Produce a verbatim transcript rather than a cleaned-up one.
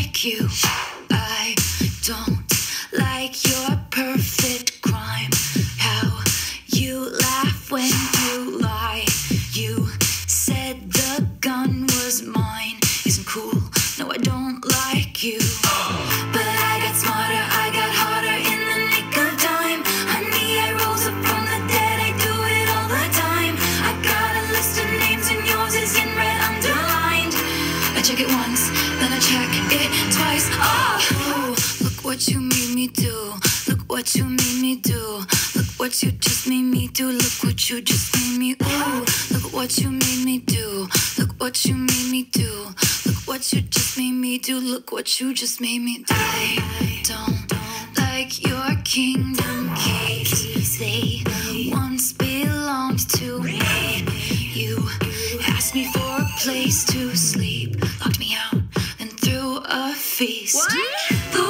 like you. I don't like your perfect crime. How you laugh when you lie. You said the gun was mine. Isn't cool. No, I don't like you. But I got smarter, I got harder in the nick of time. Honey, I rose up from the dead, I do it all the time. I got a list of names and yours is in red underlined. I check it once, then I check it twice. Oh, oh, look what you made me do. Look what you made me do. Look what you just made me do. Look what you just made me. Ooh, look what you made me do. Look what you made me do. Look what you just made me do. Look what you just made me do. I don't like your kingdom keys. They once belonged to me. You asked me for a place to sleep, locked me out, and threw a feast. What? The